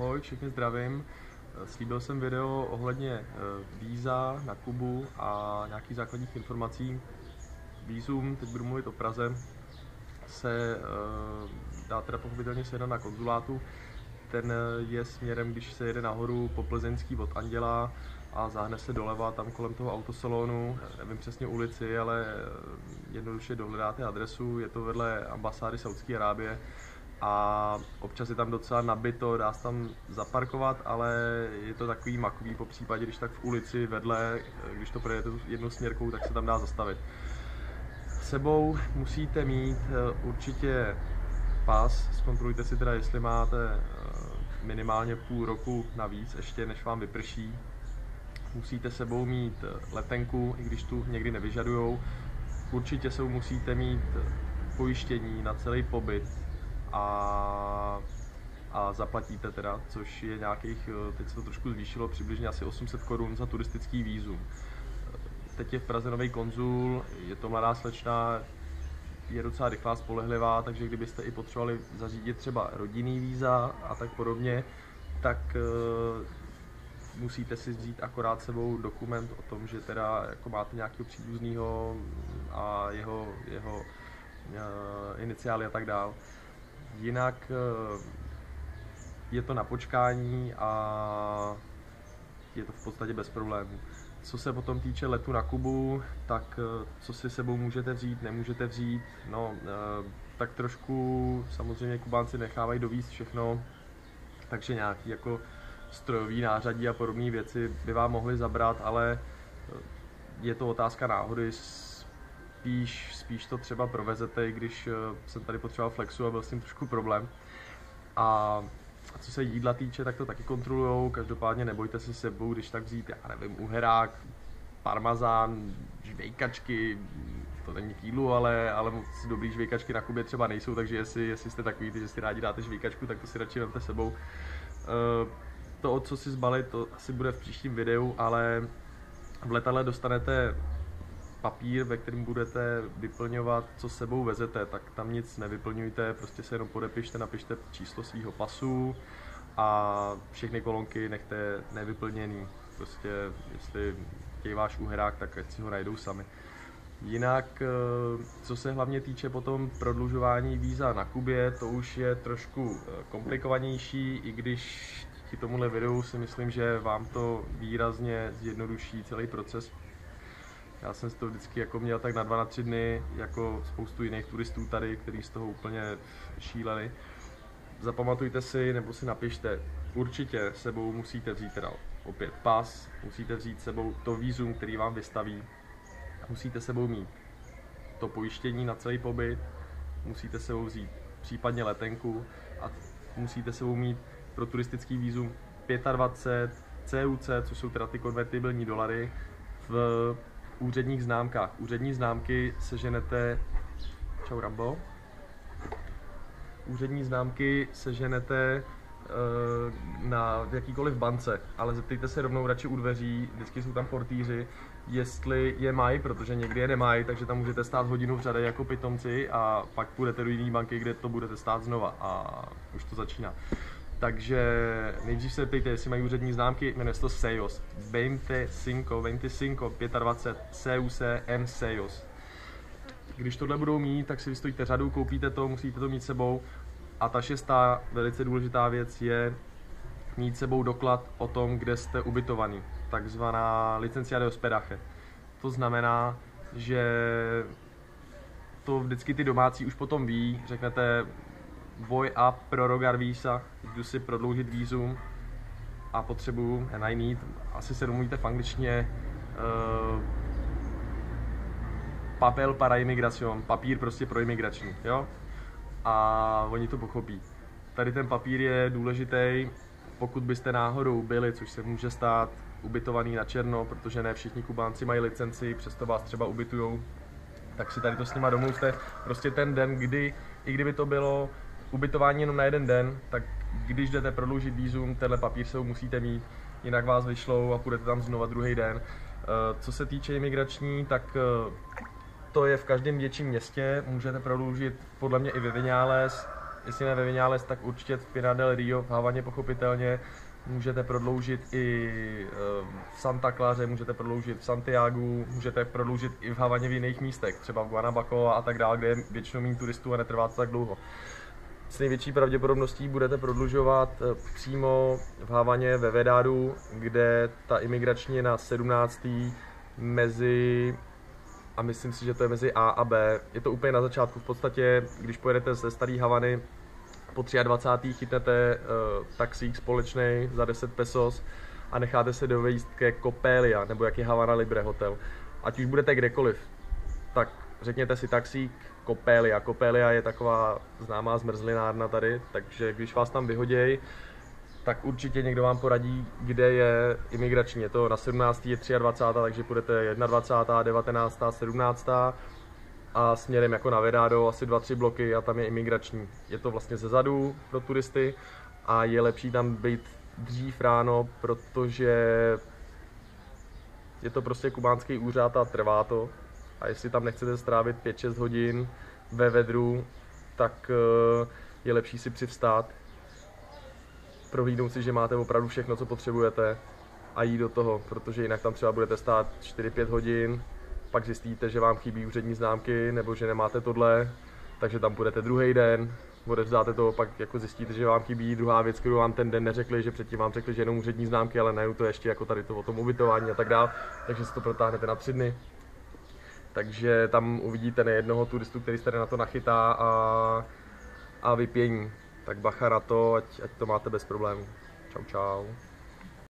Ahoj, všechny zdravím. Slíbil jsem video ohledně víza na Kubu a nějakých základních informací. Vízum, teď budu mluvit o Praze, se dá teda pochopitelně sehnat na konzulátu. Ten je směrem, když se jede nahoru po Plzeňský od Anděla a záhne se doleva tam kolem toho autosalonu, nevím přesně ulici, ale jednoduše dohledáte adresu, je to vedle ambasády Saúdské Arábie a občas je tam docela nabito, dá se tam zaparkovat, ale je to takový makový, po případě, když tak v ulici vedle, když to projedete jednou směrkou, tak se tam dá zastavit. S sebou musíte mít určitě pas, zkontrolujte si teda, jestli máte minimálně půl roku navíc, ještě než vám vyprší. Musíte sebou mít letenku, i když tu někdy nevyžadujou. Určitě sebou musíte mít pojištění na celý pobyt a zaplatíte teda, což je nějakých, teď se to trošku zvýšilo, přibližně asi 800 korun za turistický vízum. Teď je v Praze nový konzul, je to mladá slečna, je docela rychlá, spolehlivá, takže kdybyste i potřebovali zařídit třeba rodinný víza a tak podobně, tak musíte si vzít akorát sebou dokument o tom, že teda jako máte nějakého příbuznýho a jeho iniciály a tak dál. Jinak je to na počkání a je to v podstatě bez problémů. Co se potom týče letu na Kubu, tak co si sebou můžete vzít, nemůžete vzít, no tak trošku samozřejmě Kubánci nechávají dovízt všechno, takže nějaký jako strojový nářadí a podobné věci by vám mohli zabrat, ale je to otázka náhody, spíš to třeba provezete, i když jsem tady potřeboval flexu a byl s tím trošku problém. A co se jídla týče, tak to taky kontrolujou, každopádně nebojte si sebou, když tak vzít, já nevím, uherák, parmazán, žvejkačky, to není k jídlu, ale moc dobrý žvejkačky na Kubě třeba nejsou, takže jestli jste takový, že si rádi dáte žvejkačku, tak to si radši vemte sebou. To, co si zbalit, to asi bude v příštím videu, ale v letadle dostanete papír, ve kterém budete vyplňovat, co s sebou vezete, tak tam nic nevyplňujte, prostě se jenom podepište, napište číslo svého pasu a všechny kolonky nechte nevyplněný. Prostě jestli chtějí váš uherák, tak ať si ho najdou sami. Jinak, co se hlavně týče potom prodlužování víza na Kubě, to už je trošku komplikovanější, i když díky tomuhle videu si myslím, že vám to výrazně zjednoduší celý proces. Já jsem si to vždycky jako měl tak na 2-3 dny, jako spoustu jiných turistů tady, kteří z toho úplně šíleli. Zapamatujte si, nebo si napište, určitě sebou musíte vzít teda opět pas, musíte vzít sebou to vízum, který vám vystaví, musíte sebou mít to pojištění na celý pobyt, musíte sebou vzít případně letenku a musíte sebou mít pro turistický vízum 25 CUC, což jsou teda ty konvertibilní dolary, v úředních známkách. Úřední známky seženete, čau Rambo, úřední známky seženete na jakýkoliv bance, ale zeptejte se rovnou radši u dveří, vždycky jsou tam portýři, jestli je mají, protože někdy je nemají, takže tam můžete stát hodinu v řadě jako pitomci a pak půjdete do jiné banky, kde to budete stát znova a už to začíná. Takže nejdřív se ptejte, jestli mají úřední známky, jmenuje se to SEIOS. 25 CUC en SEIOS. Když tohle budou mít, tak si vystojíte řadu, koupíte to, musíte to mít sebou. A ta šestá velice důležitá věc je mít sebou doklad o tom, kde jste ubytovaný. Takzvaná licencia de hospedaje. To znamená, že to vždycky ty domácí už potom ví, řeknete voy a prorogar visa, jdu si prodloužit vízum a potřebuju, and I need, asi se domluvíte v angličtině, papel para imigración, papír prostě pro imigrační, jo? A oni to pochopí. Tady ten papír je důležitý, pokud byste náhodou byli, což se může stát, ubytovaný na černo, protože ne všichni Kubánci mají licenci, přesto vás třeba ubytujou, tak si tady to s nima domluvte. Prostě ten den, kdy, i kdyby to bylo ubytování jenom na jeden den, tak když jdete prodloužit vízum, tenhle papír se musíte mít, jinak vás vyšlou a půjdete tam znova druhý den. Co se týče imigrační, tak to je v každém větším městě, můžete prodloužit podle mě i ve Viñales, jestli ne ve Vinales, tak určitě v Pinar del Rio, v Havaně pochopitelně. Můžete prodloužit i v Santa Claře, můžete prodloužit v Santiagu, můžete prodloužit i v Havaně v jiných místech, třeba v Guanabacoa a tak dále, kde je většinou méně turistů a netrvá to tak dlouho. S největší pravděpodobností budete prodlužovat přímo v Havaně ve Vedáru, kde ta imigrační je na 17. mezi, a myslím si, že to je mezi A a B. Je to úplně na začátku, v podstatě, když pojedete ze Staré Havany, po 23. chytnete taxík společný za 10 pesos a necháte se dovést ke Copelia, nebo jak je Havana Libre hotel. Ať už budete kdekoliv, tak řekněte si taxík Copelia. Copelia je taková známá zmrzlinárna tady, takže když vás tam vyhoděj, tak určitě někdo vám poradí, kde je imigrační. Je to na 17. je 23. takže půjdete 21., 19., 17. a směrem jako na Vedado asi 2-3 bloky a tam je imigrační. Je to vlastně zezadu pro turisty a je lepší tam být dřív ráno, protože je to prostě kubánský úřad a trvá to. A jestli tam nechcete strávit 5-6 hodin ve vedru, tak je lepší si přivstát, prohlídnout si, že máte opravdu všechno, co potřebujete a jít do toho, protože jinak tam třeba budete stát 4-5 hodin, pak zjistíte, že vám chybí úřední známky nebo že nemáte tohle, takže tam půjdete druhý den, odevzdáte to, pak jako zjistíte, že vám chybí druhá věc, kterou vám ten den neřekli, že předtím vám řekli, že jenom úřední známky, ale najednou to ještě jako tady to o tom ubytování a tak dále, takže si to protáhnete na 3 dny. Takže tam uvidíte nejednoho turistu, který se tady na to nachytá a vypění. Tak bacha na to, ať to máte bez problémů. Čau, čau.